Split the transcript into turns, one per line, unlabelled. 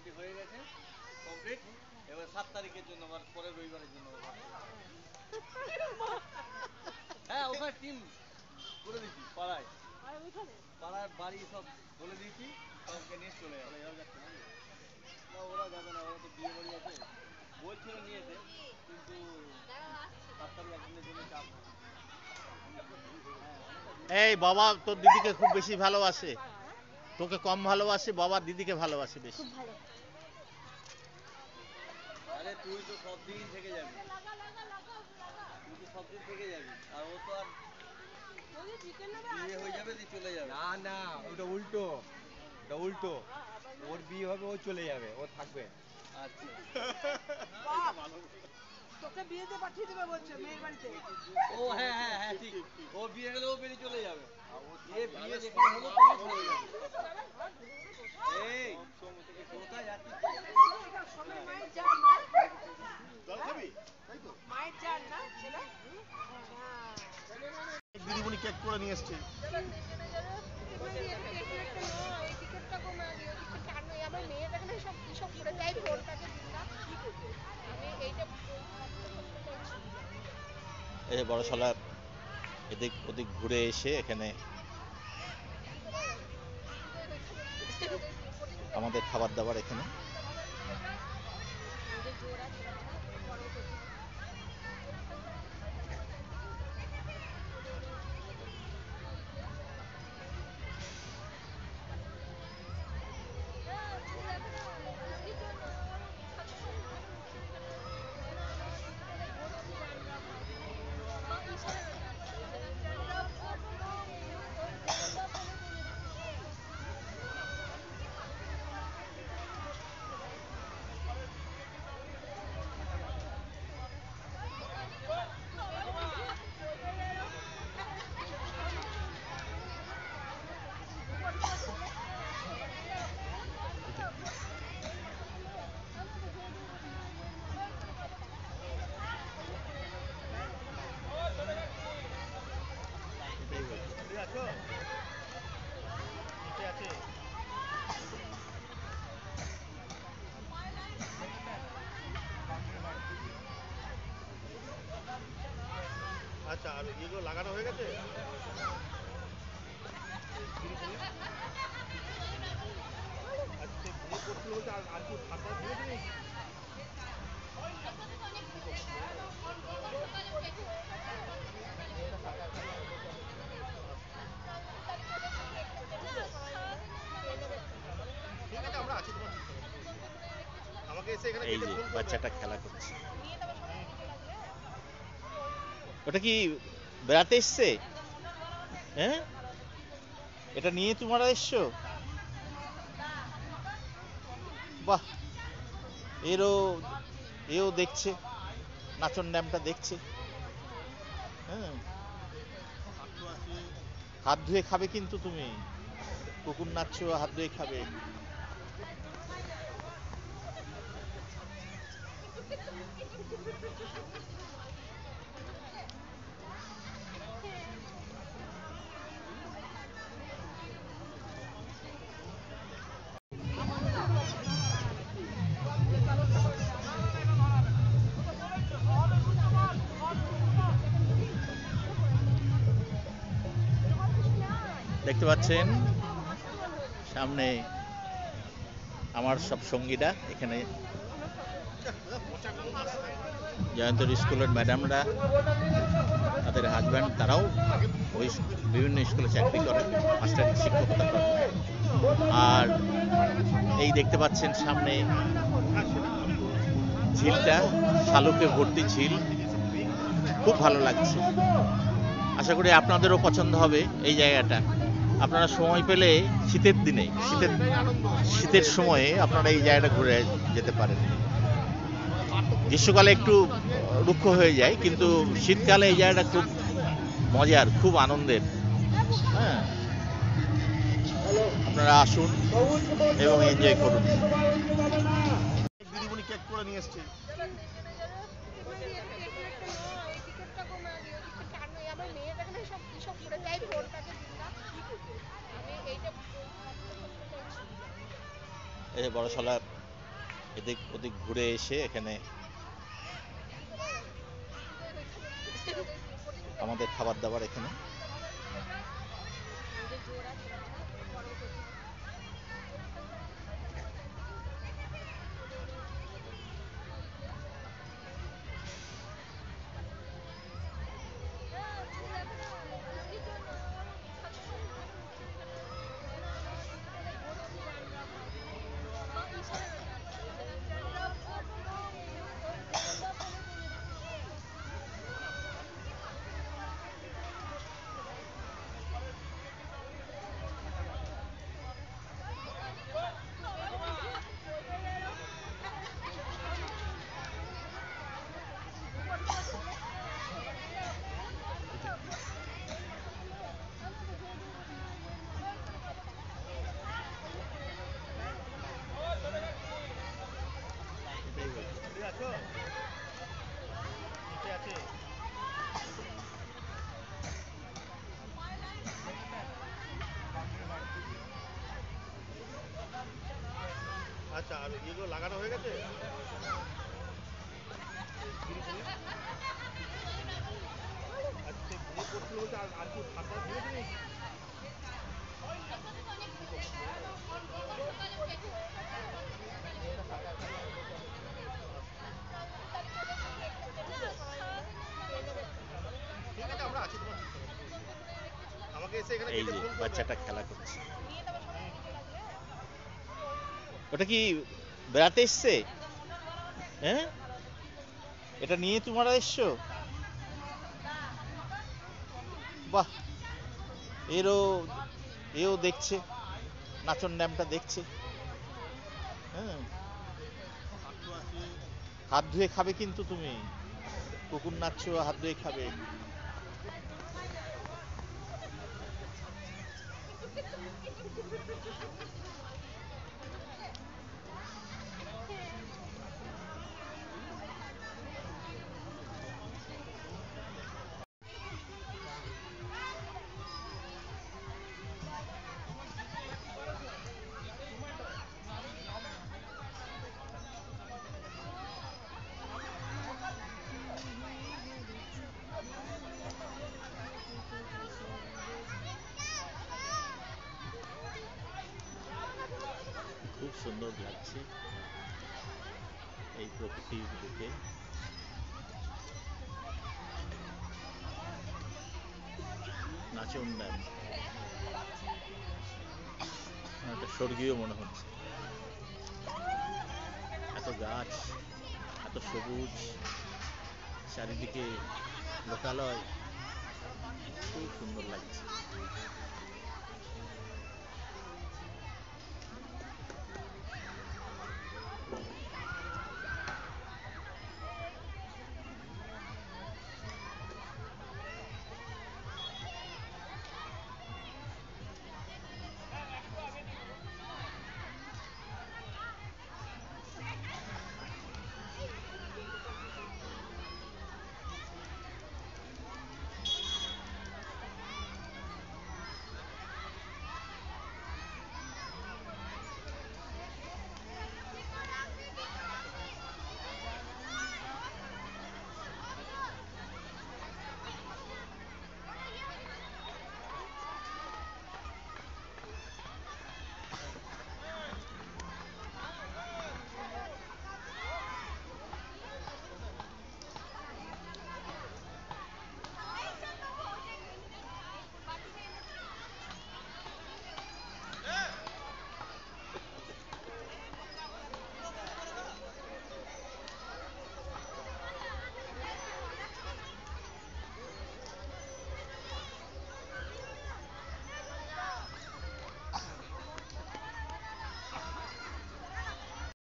মোটামুটি হয়ে গেছে কমপ্লিট। এবার 7 তারিখের জন্য আবার পরের রবিবারের জন্য হ্যাঁ ওখানে টিম করে দিচ্ছি পাড়ায় পাড়ার বাড়ি সব বলে দিয়েছি, সবকে নিয়ে চলে যাবে। না ওরা যাবে না, ওরা তো বিয়ে বাড়ি আছে বলছিল নিয়েছে, কিন্তু 7 তারিখ একদিনের জন্য চাপ না।
এই বাবা তোর দিদিকে খুব বেশি ভালোবাসে, তোকে কম ভালোবাসে, বাবা দিদিকে ভালোবাসে বেশি।
আরে তুই তো সব দিন থেকে যাবি, তুই তো সব দিন থেকে যাবি, আর ও তো আর বিয়ে হয়ে যাবে দিয়ে চলে যাবে।
না না ওটা উল্টো, ওটা উল্টো। ওর বিয়ে হবে ও চলে যাবে, ও থাকবে।
আচ্ছা
তোকে বিয়েতে পাঠিয়ে দেবে বলছে মেয়ের বাড়িতে।
ও হ্যাঁ হ্যাঁ হ্যাঁ ঠিক, ও বিয়ে গেলে ও বেরিয়ে চলে যাবে। এ বিয়ে যেখানে হলো তুমি চলে যাবে। এই কোথায় যাচ্ছিস?
মায়ের জান না, মায়ের জান না ছেলে।
দিদিমণি কেক করে নিয়ে এসছে। এই বড় শালা এদিক ওদিক ঘুরে এসে এখানে আমাদের খাবার দাবার এখানে। আচ্ছা আর এগুলো লাগানো হয়ে গেছে। এই যে বাচ্চাটা খেলা করছে, ওটা কি বেড়াতে এসছে? হ্যাঁ এটা নিয়ে তোমরা এসছো? বাহ, এও দেখছে, নাচন ড্যামটা দেখছে। হ্যাঁ হাত ধুয়ে খাবে কিন্তু তুমি, কুকুর নাচছো হাত ধুয়ে খাবে। দেখতে পাচ্ছেন সামনে আমার সব সঙ্গীরা, এখানে জয়ন্তর স্কুলের ম্যাডামরা, তাদের হাজব্যান্ড, তারাও ওই বিভিন্ন স্কুলে চাকরি করে, মাস্টার শিক্ষকতা করে। আর এই দেখতে পাচ্ছেন সামনে ঝিলটা, শালুকে ভর্তি ঝিল, খুব ভালো লাগছে। আশা করি আপনাদেরও পছন্দ হবে এই জায়গাটা। আপনারা সময় পেলে শীতের দিনে, শীতের সময়ে আপনারা এই জায়গাটা ঘুরে যেতে পারেন। গ্রীষ্মকালে একটু রুক্ষ হয়ে যায়, কিন্তু শীতকালে এই জায়গাটা খুব মজার, খুব আনন্দের। হ্যাঁ আপনারা আসুন এবং এনজয় করুন। দিদিমণি কেক করে নিয়ে এসছে। এই যে বড় শালা এদিক ওদিক ঘুরে এসে এখানে আমাদের খাবার দাবার এখানে।
আচ্ছা, আর এগুলো লাগানো হয়ে গেছে? আচ্ছা, ভুল করছিল বলতে আর কি ঠান্ডা দিয়ে দিবি? ঠিক আছে, আমরা আছি তোমার। আমাকে এসে এখানে
এই
কেটে
যে
ফোন করবে।
বাচ্চাটা খেলা করছে। ওটা কি বেড়াতে এসছে? হ্যাঁ, এটা নিয়ে তোমরা এসছো? বাহ, এও দেখছে, নাচন ড্যামটা দেখছে। হ্যাঁ, হাত ধুয়ে খাবে কিন্তু তুমি, কুকুর নাচছো হাত ধুয়ে খাবে। খুব সুন্দর লাগছে এই প্রকৃতির বুকে। নাচন ড্যাম একটা স্বর্গীয় মনে হচ্ছে, এত গাছ, এত সবুজ, চারিদিকে লোকালয়, খুব সুন্দর লাগছে।